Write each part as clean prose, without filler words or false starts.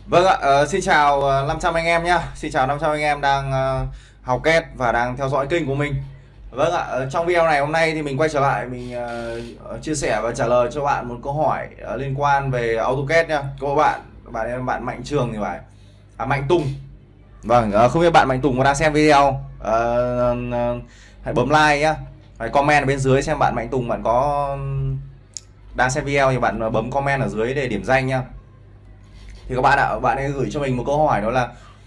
Vâng ạ, xin chào 500 anh em nhá. Xin chào 500 anh em đang học két và đang theo dõi kênh của mình. Vâng ạ, trong video này hôm nay thì mình quay trở lại mình chia sẻ và trả lời cho bạn một câu hỏi liên quan về AutoCAD nhá. Cô bạn Mạnh Trường thì phải Mạnh Tùng. Vâng, không biết bạn Mạnh Tùng có đang xem video. Hãy bấm like nhá. Hãy comment ở bên dưới xem bạn Mạnh Tùng bạn có đang xem video thì bạn bấm comment ở dưới để điểm danh nhá. Thì các bạn ạ, bạn ấy gửi cho mình một câu hỏi đó là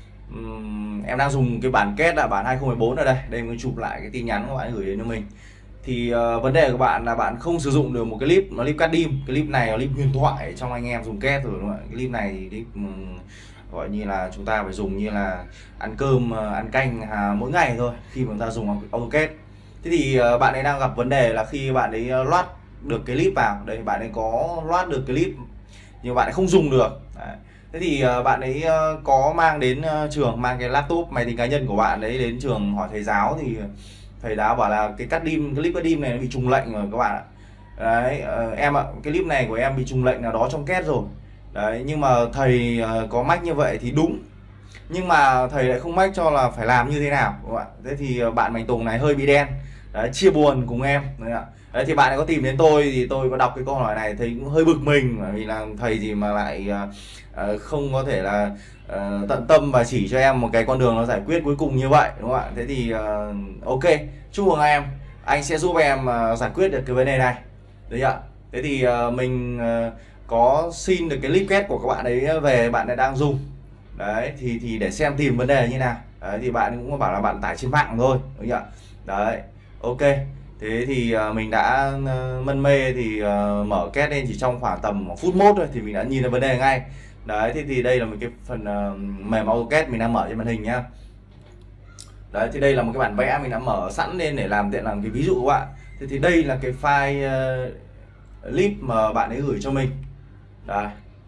em đang dùng cái bản kết là bản 2014 ở đây. Đây mình chụp lại cái tin nhắn của bạn ấy gửi đến cho mình. Thì vấn đề của bạn là bạn không sử dụng được một cái clip, nó clip cắt đim. Cái clip này là clip huyền thoại trong anh em dùng kết rồi đúng không ạ? Cái clip này thì clip gọi như là chúng ta phải dùng như là ăn cơm, ăn canh mỗi ngày thôi khi mà chúng ta dùng AutoCAD. Thế thì bạn ấy đang gặp vấn đề là khi bạn ấy load được cái clip vào, đây bạn ấy có load được cái clip nhưng bạn ấy không dùng được. Đấy. Thế thì bạn ấy có mang đến trường, mang cái laptop máy tính cá nhân của bạn đấy đến trường hỏi thầy giáo, thì thầy giáo bảo là cái clip cắt đim này nó bị trùng lệnh rồi các bạn ạ. Đấy, em ạ, cái clip này của em bị trùng lệnh nào đó trong két rồi. Đấy, nhưng mà thầy có mách như vậy thì đúng, nhưng mà thầy lại không mách cho là phải làm như thế nào các bạn. Thế thì bạn Mạnh Tùng này hơi bị đen. Đấy, chia buồn cùng em. Đấy ạ. Đấy, thì bạn ấy có tìm đến tôi thì tôi có đọc cái câu hỏi này thấy cũng hơi bực mình, bởi vì là thầy gì mà lại không có thể là tận tâm và chỉ cho em một cái con đường nó giải quyết cuối cùng như vậy đúng không ạ. Thế thì ok, chúc mừng em, anh sẽ giúp em giải quyết được cái vấn đề này đấy ạ. Thế thì mình có xin được cái link kết của các bạn ấy về, bạn ấy đang dùng đấy, thì để xem tìm vấn đề như nào. Đấy, thì bạn cũng bảo là bạn tải trên mạng thôi đúng không ạ. Đấy, ok. Thế thì mình đã mân mê thì mở két lên chỉ trong khoảng tầm một phút mốt thôi thì mình đã nhìn thấy vấn đề ngay. Đấy, thế thì đây là một cái phần mềm AutoCAD mình đang mở trên màn hình nhá. Đấy, thì đây là một cái bản vẽ mình đã mở sẵn lên để làm tiện làm cái ví dụ các bạn. Thế thì đây là cái file clip mà bạn ấy gửi cho mình. Đây.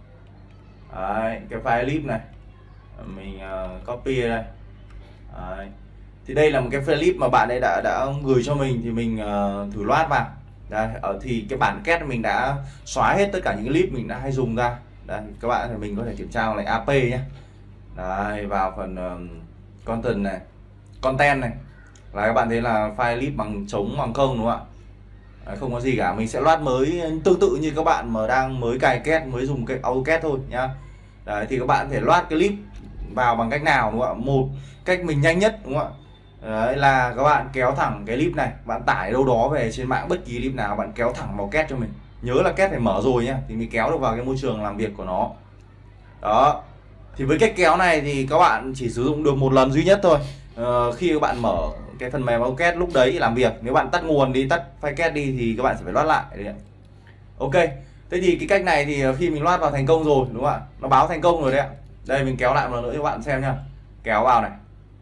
Đấy, cái file clip này mình copy đây. Đấy. Thì đây là một cái clip mà bạn ấy đã gửi cho mình thì mình thử load vào. Đây, thì cái bản kết mình đã xóa hết tất cả những clip mình đã hay dùng ra. Đây, các bạn thì mình có thể kiểm tra lại AP nhé. Đây, vào phần content này là các bạn thấy là file clip bằng trống bằng không đúng không ạ. Đấy, không có gì cả, mình sẽ load mới tương tự như các bạn mà đang mới cài kết, mới dùng cái AutoCAD thôi nhá. Đấy, thì các bạn có thể load clip vào bằng cách nào đúng không ạ? Một cách mình nhanh nhất đúng không ạ? Đấy, là các bạn kéo thẳng cái clip này, bạn tải đâu đó về trên mạng bất kỳ clip nào, bạn kéo thẳng vào két cho mình. Nhớ là két phải mở rồi nhá thì mới kéo được vào cái môi trường làm việc của nó. Đó. Thì với cách kéo này thì các bạn chỉ sử dụng được một lần duy nhất thôi. Khi các bạn mở cái phần mềm AutoCAD lúc đấy làm việc, nếu bạn tắt nguồn đi, tắt file két đi thì các bạn sẽ phải load lại đấy. Ok. Thế thì cái cách này thì khi mình load vào thành công rồi đúng không ạ? Nó báo thành công rồi đấy ạ. Đây mình kéo lại một lần nữa cho các bạn xem nhá. Kéo vào này.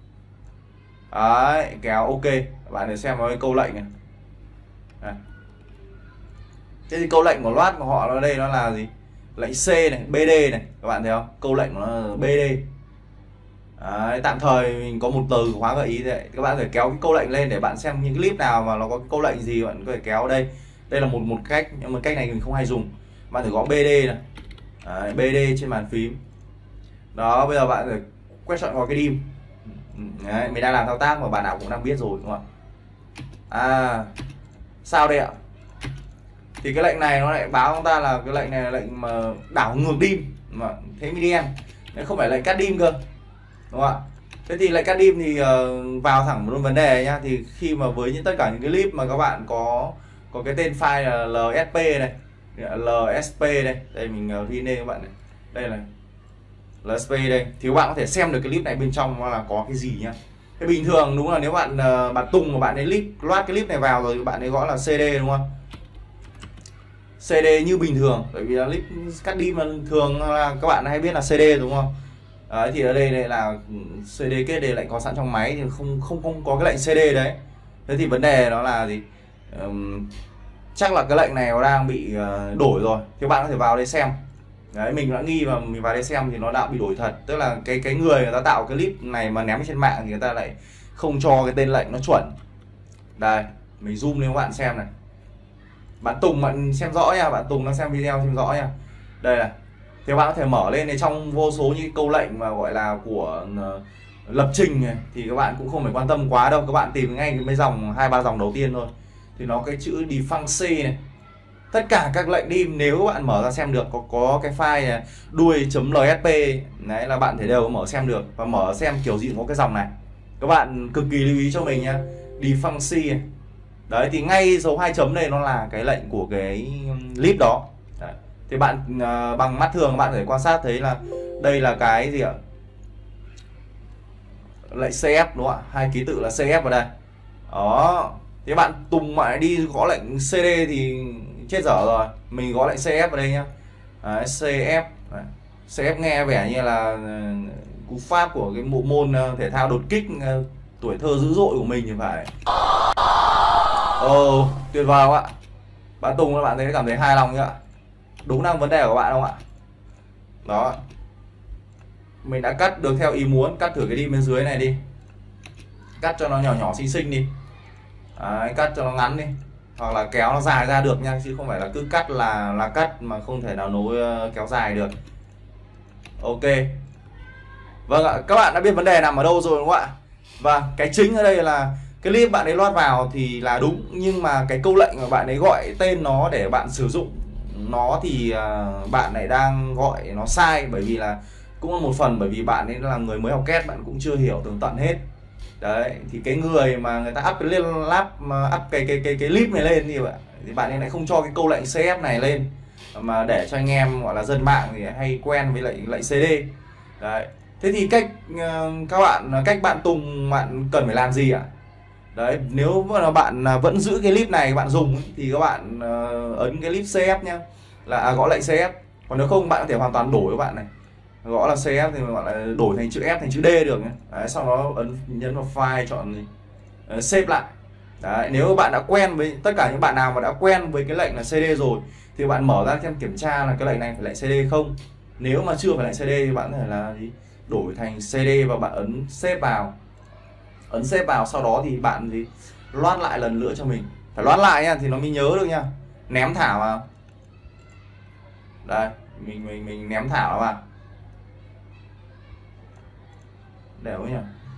Đấy, kéo ok. Các bạn để xem cái câu lệnh này. Đây. Thế thì câu lệnh của load của họ ở đây nó là gì? Lệnh C này, BD này, các bạn thấy không? Câu lệnh của nó là BD. Đấy, tạm thời mình có một từ khóa gợi ý thế. Các bạn có thể kéo cái câu lệnh lên để bạn xem những clip nào mà nó có cái câu lệnh gì bạn có thể kéo ở đây. Đây là một cách, nhưng mà cách này mình không hay dùng. Bạn thử gõ BD này. Đấy, BD trên bàn phím. Đó, bây giờ bạn phải quét chọn vào cái dim. Đấy, mình đang làm thao tác mà bạn nào cũng đang biết rồi đúng không ạ? Sao đây ạ? Thì cái lệnh này nó lại báo chúng ta là cái lệnh này là lệnh mà đảo ngược dim mà thế mới đen. Đấy, không phải lệnh cắt dim cơ. Đúng không ạ? Thế thì lệnh cắt dim thì vào thẳng một vấn đề nhá. Thì khi mà với tất cả những cái clip mà các bạn có cái tên file là LSP này, LSP đây, đây mình ghi lên các bạn này. Đây là LSP đây, thì các bạn có thể xem được cái clip này bên trong là có cái gì nhá. Thế bình thường đúng là nếu bạn Tùng mà bạn ấy load cái clip này vào rồi bạn ấy gõ là CD đúng không? CD như bình thường, bởi vì là clip cắt đi mà thường là các bạn hay biết là CD đúng không? Đấy, thì ở đây là CD kết đây lại có sẵn trong máy thì không có cái lệnh CD đấy. Thế thì vấn đề đó là gì? Chắc là cái lệnh này nó đang bị đổi rồi. Thì bạn có thể vào đây xem. Đấy, mình đã nghi và mình vào đây xem thì nó đã bị đổi thật. Tức là cái người ta tạo cái clip này mà ném trên mạng thì người ta lại không cho cái tên lệnh nó chuẩn. Đây, mình zoom lên các bạn xem này. Bạn Tùng bạn xem rõ nha, bạn Tùng đang xem video xem rõ nha. Đây này. thì bạn có thể mở lên, thì trong vô số những câu lệnh mà gọi là của lập trình này, thì các bạn cũng không phải quan tâm quá đâu. Các bạn tìm ngay mấy dòng 2-3 dòng đầu tiên thôi, thì nó cái chữ defunction này, tất cả các lệnh dim nếu các bạn mở ra xem được, có cái file này, đuôi.lsp đấy là bạn thể đều mở xem được, và mở xem kiểu gì cũng có cái dòng này. Các bạn cực kỳ lưu ý cho mình nhá, defunction này. Đấy thì ngay dấu 2 chấm này nó là cái lệnh của cái lib đó. Đấy. Thì bạn bằng mắt thường bạn có thể quan sát thấy là đây là cái gì ạ? Lệnh CF đúng không ạ? 2 ký tự là CF vào đây. Đó. Thế bạn tùng lại đi gõ lệnh CD thì chết dở rồi. Mình gõ lệnh CF vào đây nhá. Đấy, CF. Đấy. CF nghe vẻ như là cú pháp của cái bộ môn thể thao đột kích tuổi thơ dữ dội của mình thì phải. Ồ, tuyệt vời không ạ? Bạn tùng là bạn thấy cảm thấy hài lòng chưa ạ? Đúng là vấn đề của bạn không ạ? Đó. Mình đã cắt được theo ý muốn, cắt thử cái đi bên dưới này đi. Cắt cho nó nhỏ nhỏ xinh xinh đi. Đấy, cắt cho nó ngắn đi, hoặc là kéo nó dài ra được nha, chứ không phải là cứ cắt là cắt mà không thể nào nối kéo dài được. Ok. Vâng ạ, các bạn đã biết vấn đề nằm ở đâu rồi đúng không ạ? Và cái chính ở đây là cái clip bạn ấy load vào thì là đúng, nhưng mà cái câu lệnh mà bạn ấy gọi tên nó để bạn sử dụng nó thì bạn lại đang gọi nó sai, bởi vì là cũng là một phần bởi vì bạn ấy là người mới học kết, bạn cũng chưa hiểu tường tận hết. Đấy, thì cái người mà người ta up cái lab mà up cái clip này lên thì bạn ấy lại không cho cái câu lệnh CF này lên, mà để cho anh em gọi là dân mạng thì hay quen với lệnh CD. Đấy. Thế thì cách bạn tùng bạn cần phải làm gì ạ? Đấy, nếu mà bạn vẫn giữ cái clip này bạn dùng thì các bạn ấn cái clip CF nhá, là gõ lệnh CF. Còn nếu không bạn có thể hoàn toàn đổi các bạn này, gõ là CF thì gọi là đổi thành chữ F thành chữ D được nhé. Đấy, sau đó nhấn vào file, chọn save lại. Đấy, nếu bạn đã quen với tất cả những bạn nào mà đã quen với cái lệnh là CD rồi thì bạn mở ra xem kiểm tra là cái lệnh này phải lệnh CD không. Nếu mà chưa phải lệnh CD thì bạn có thể là đổi thành CD và bạn ấn save vào, sau đó thì bạn load lại lần nữa cho mình, phải load lại nha thì nó mới nhớ được nha. Ném thả vào đây, mình ném thả nó vào đều nhỉ,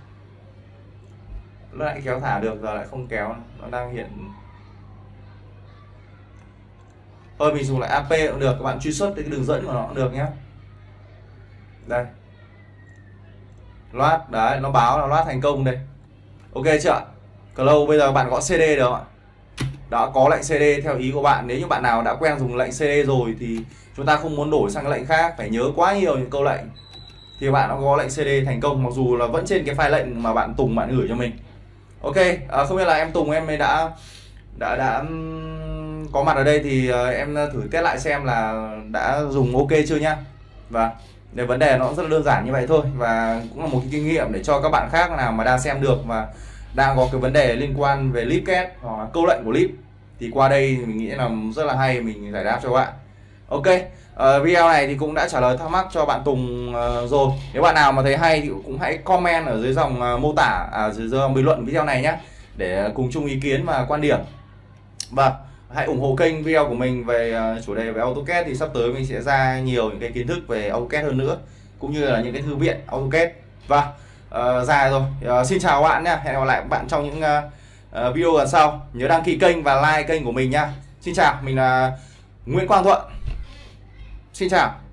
nó lại kéo thả được giờ lại không kéo, nó đang hiện. Thôi mình dùng lại AP cũng được, các bạn truy xuất cái đường dẫn của nó cũng được nhé. Đây load, đấy nó báo là load thành công đây. Ok chưa? Close, bây giờ bạn gõ CD được không ạ? Đã có lệnh CD theo ý của bạn. Nếu như bạn nào đã quen dùng lệnh CD rồi thì chúng ta không muốn đổi sang cái lệnh khác, phải nhớ quá nhiều những câu lệnh, thì bạn đã có lệnh CD thành công, mặc dù là vẫn trên cái file lệnh mà bạn Tùng bạn gửi cho mình. Ok, không biết là em Tùng em ấy đã có mặt ở đây thì em thử test lại xem là đã dùng ok chưa nhá. Và để vấn đề nó rất là đơn giản như vậy thôi, và cũng là một cái kinh nghiệm để cho các bạn khác nào mà đang xem được và đang có cái vấn đề liên quan về clip kết hoặc là câu lệnh của clip thì qua đây mình nghĩ là rất là hay, mình giải đáp cho bạn. Ok, video này thì cũng đã trả lời thắc mắc cho bạn Tùng rồi. Nếu bạn nào mà thấy hay thì cũng hãy comment ở dưới dòng mô tả, dưới dòng bình luận video này nhé, để cùng chung ý kiến và quan điểm. Và hãy ủng hộ kênh video của mình về chủ đề về AutoCAD, thì sắp tới mình sẽ ra nhiều những cái kiến thức về AutoCAD hơn nữa, cũng như là những cái thư viện AutoCAD. Và dài rồi, xin chào các bạn nhé, hẹn gặp lại các bạn trong những video lần sau. Nhớ đăng ký kênh và like kênh của mình nha. Xin chào, mình là Nguyễn Quang Thuận. Xin chào.